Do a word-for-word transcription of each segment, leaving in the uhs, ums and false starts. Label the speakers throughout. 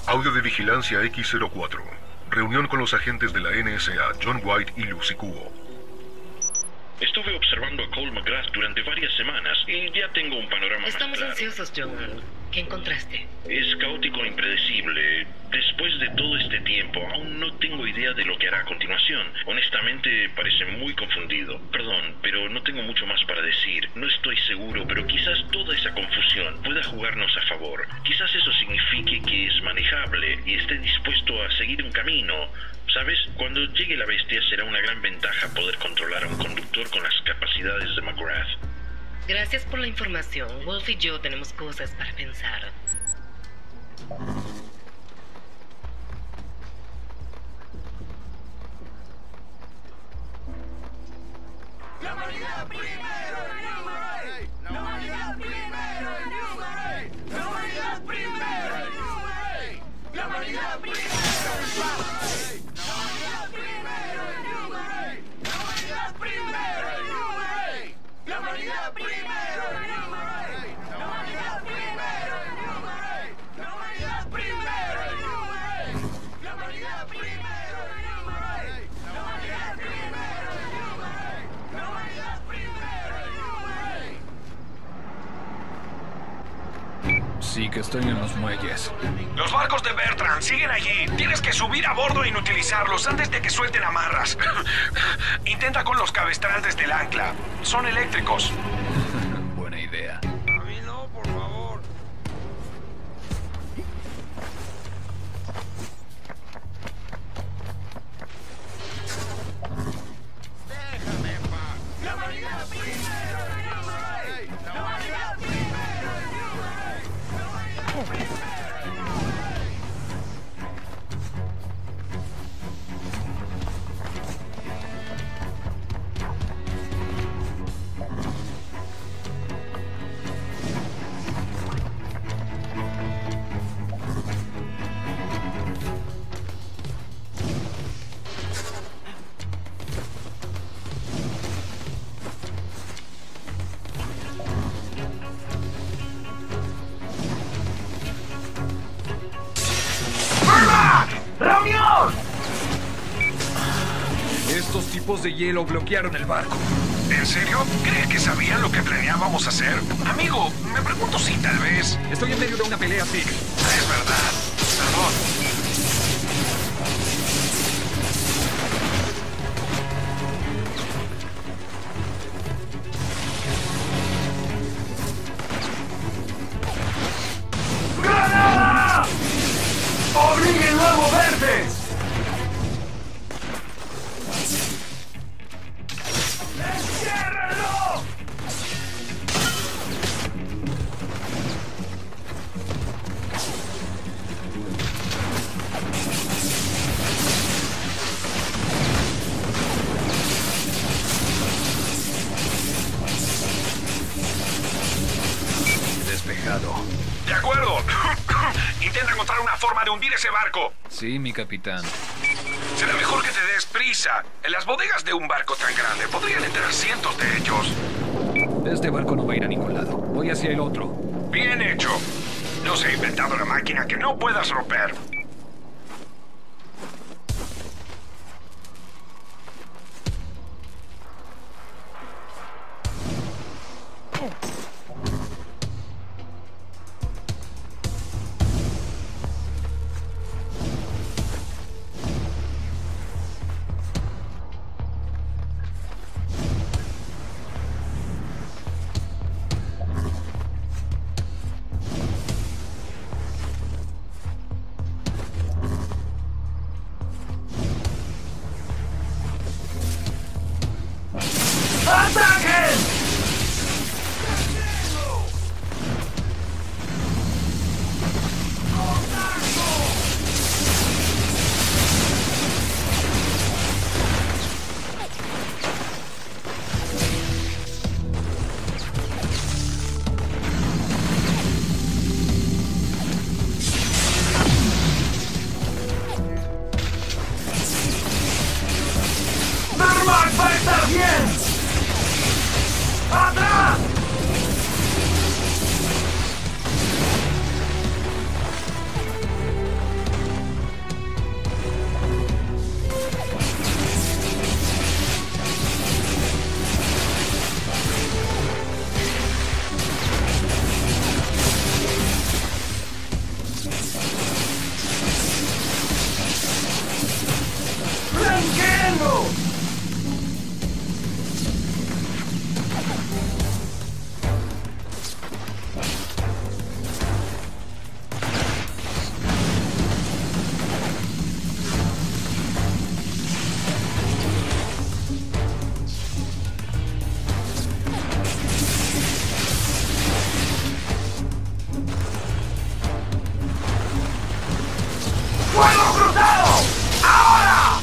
Speaker 1: Audio de vigilancia equis cero cuatro. Reunión con los agentes de la N S A, John White y Lucy Kuo.
Speaker 2: Estuve observando a Cole McGrath durante varias semanas y ya tengo un panorama
Speaker 3: Estamos
Speaker 2: más claro.
Speaker 3: ansiosos, John. ¿Qué encontraste?
Speaker 2: Es caótico e impredecible. Después de todo este tiempo, aún no tengo idea de lo que hará a continuación. Honestamente, parece muy confundido. Perdón, pero no tengo mucho más para decir. No estoy seguro, pero quizás toda esa confusión pueda jugarnos a favor. Quizás eso signifique que es manejable y esté dispuesto a seguir un camino. ¿Sabes? Cuando llegue la bestia será una gran ventaja poder controlar a un conductor con las capacidades de McGrath.
Speaker 3: Gracias por la información. Wolf y yo tenemos cosas para pensar.
Speaker 4: ¡La humanidad primero, Enumerate! ¡La humanidad primero, Enumerate! ¡La humanidad primero, Enumerate! ¡La humanidad primero, Enumerate! ¡La humanidad primero, Enumerate! ¡La humanidad primero, Enumerate! ¡La humanidad primero, Enumerate! ¡La humanidad primero, Enumerate! ¡La humanidad primero, Enumerate! ¡La humanidad primero, Enumerate! ¡La humanidad primero, Enumerate! ¡La humanidad primero, Enumerate!
Speaker 5: Sí que estoy en los muelles.
Speaker 6: Los barcos de Bertrand siguen allí. Tienes que subir a bordo e inutilizarlos antes de que suelten amarras. Intenta con los cabestrantes del ancla. Son eléctricos.
Speaker 5: Buena idea.
Speaker 4: A mí no, por favor. Déjame en paz. La humanidad primero, Enumerate. La humanidad primero, Enumerate. La humanidad primero.
Speaker 6: ¡Reunión!
Speaker 5: Estos tipos de hielo bloquearon el barco.
Speaker 6: ¿En serio? ¿Crees que sabían lo que planeábamos hacer? Amigo, me pregunto si tal vez...
Speaker 5: Estoy en medio de una pelea, Zig.
Speaker 6: Es verdad. Perdón. ¡Granada! ¡Oblíguenlo a moverse! ¡Enciérrenlo!
Speaker 5: Despejado.
Speaker 6: De acuerdo. Intenta encontrar una forma de hundir ese barco.
Speaker 5: Sí, mi capitán.
Speaker 6: Será mejor que te des prisa. En las bodegas de un barco tan grande podrían entrar cientos de ellos.
Speaker 5: Este barco no va a ir a ningún lado. Voy hacia el otro.
Speaker 6: Bien hecho. Nos he inventado la máquina que no puedas romper. ¡Fuego cruzado! ¡Ahora!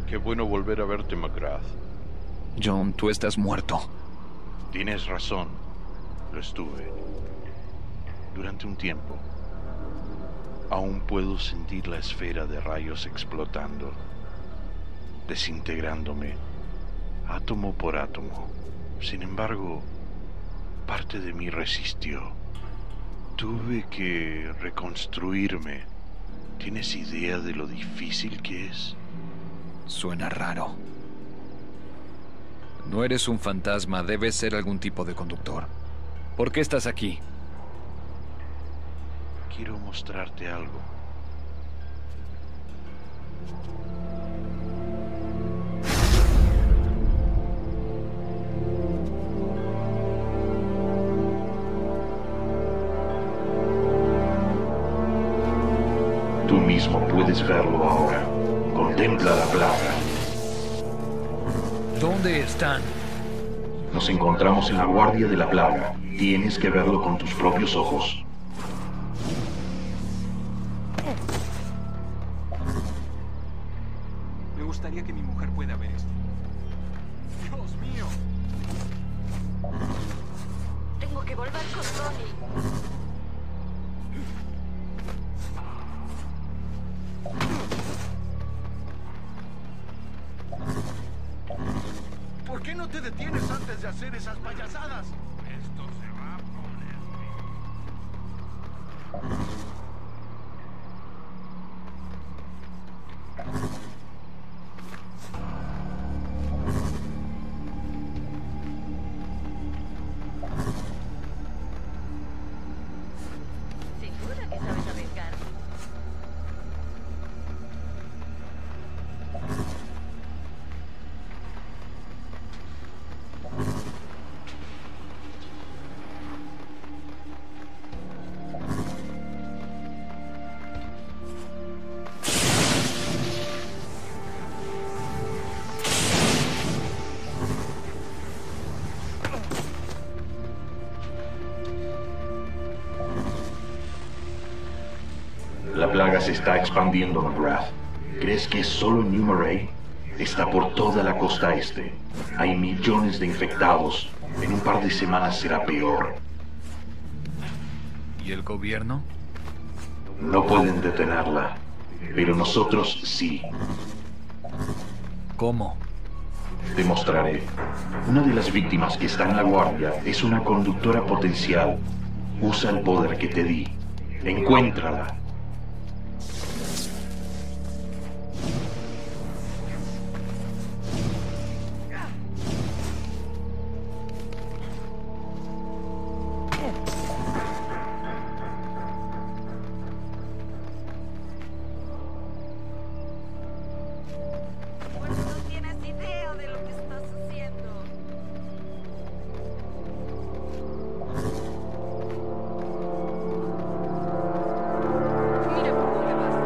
Speaker 7: Qué bueno volver a verte, McGrath.
Speaker 5: John, tú estás muerto.
Speaker 7: Tienes razón. Lo estuve. Durante un tiempo. Aún puedo sentir la esfera de rayos explotando, desintegrándome, átomo por átomo. Sin embargo, parte de mí resistió. Tuve que reconstruirme. ¿Tienes idea de lo difícil que es?
Speaker 5: Suena raro. No eres un fantasma, debes ser algún tipo de conductor. ¿Por qué estás aquí?
Speaker 7: Quiero mostrarte algo.
Speaker 2: Tú mismo puedes verlo ahora. Contempla la plaga.
Speaker 5: ¿Dónde están?
Speaker 2: Nos encontramos en la guardia de la plaga. Tienes que verlo con tus propios ojos.
Speaker 6: Me gustaría que mi mujer pueda ver esto. ¡Dios mío!
Speaker 8: Tengo que volver con Tony.
Speaker 4: ¿Por qué no te detienes antes de hacer esas payasadas?
Speaker 6: Esto se va a poner.
Speaker 8: Segura que sabes navegar.
Speaker 2: La plaga se está expandiendo, McGrath. ¿Crees que es solo en New Marais? Está por toda la costa este. Hay millones de infectados. En un par de semanas será peor.
Speaker 5: ¿Y el gobierno?
Speaker 2: No pueden detenerla. Pero nosotros sí.
Speaker 5: ¿Cómo?
Speaker 2: Te mostraré. Una de las víctimas que está en la guardia es una conductora potencial. Usa el poder que te di. Encuéntrala.
Speaker 8: Pues no tienes idea de lo que estás haciendo. Mira por dónde vas.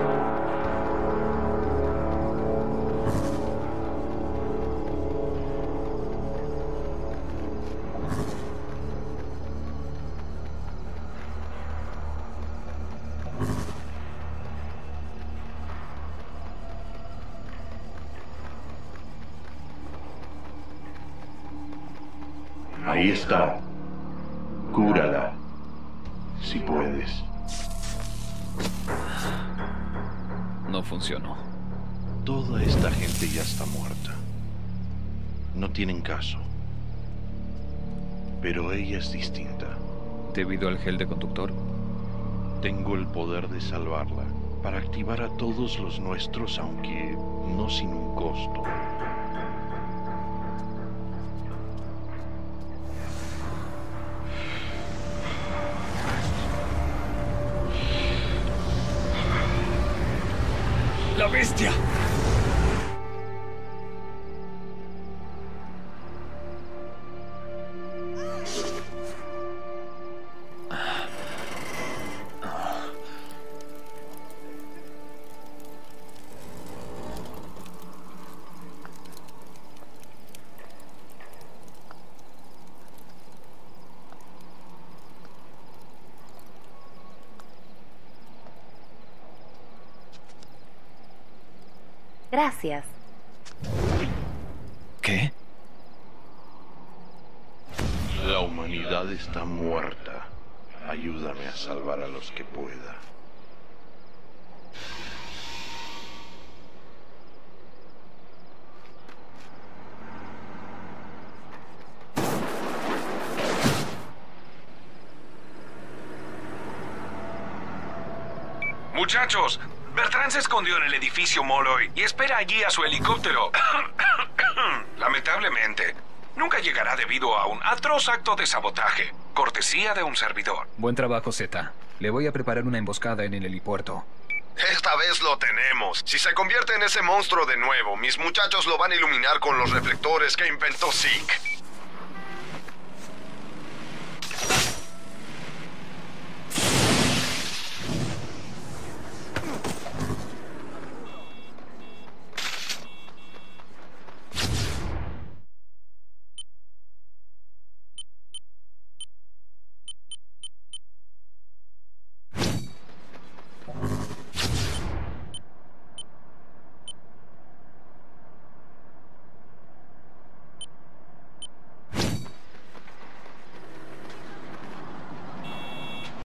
Speaker 2: Ahí está. Cúrala. Si puedes.
Speaker 5: No funcionó.
Speaker 7: Toda esta gente ya está muerta. No tienen caso. Pero ella es distinta.
Speaker 5: ¿Debido al gel de conductor?
Speaker 7: Tengo el poder de salvarla para activar a todos los nuestros, aunque no sin un costo.
Speaker 5: ¡La bestia!
Speaker 9: Gracias.
Speaker 5: ¿Qué?
Speaker 7: La humanidad está muerta. Ayúdame a salvar a los que pueda.
Speaker 6: Muchachos, Bertrand se escondió en el edificio Molloy y espera allí a su helicóptero. Lamentablemente, nunca llegará debido a un atroz acto de sabotaje, cortesía de un servidor.
Speaker 5: Buen trabajo, Z. Le voy a preparar una emboscada en el helipuerto.
Speaker 9: Esta vez lo tenemos. Si se convierte en ese monstruo de nuevo, mis muchachos lo van a iluminar con los reflectores que inventó Zeke.